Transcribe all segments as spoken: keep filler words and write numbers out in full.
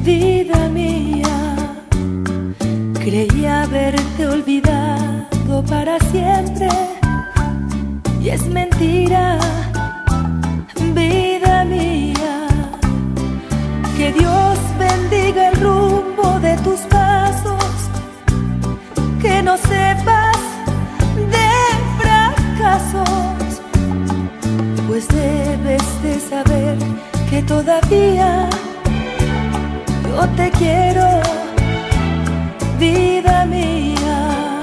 Vida mía, creía haberte olvidado para siempre y es mentira. Vida mía, que Dios bendiga el rumbo de tus pasos, que no sepas de fracasos, pues debes de saber que todavía yo te quiero, vida mía.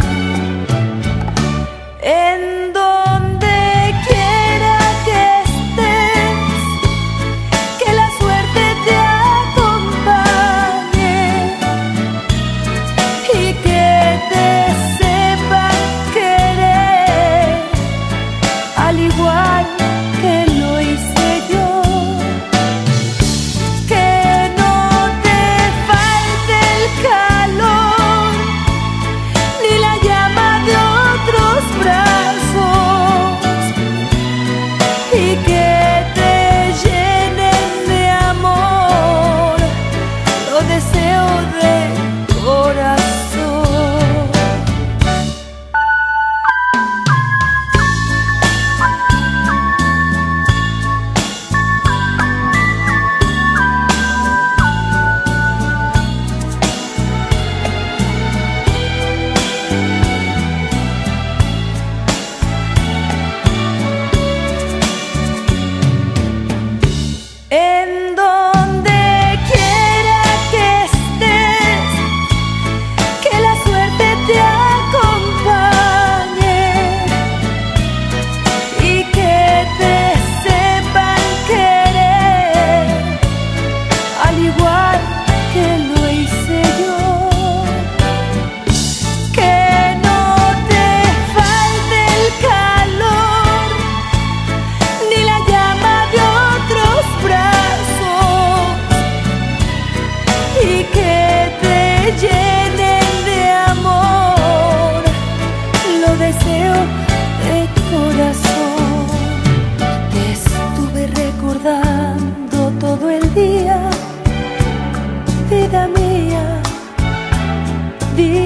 En donde quiera que estés, que la suerte te acompañe y que te sepan querer, al igual que lo hice yo. En donde quiera que estés, que la suerte te acompañe y que te sepan querer, al igual que lo hice yo. Que no te falte el calor ni la llama de otros brazos, y que te llenen de amor, lo deseo de corazón. Te estuve recordando todo el día, vida mía, vida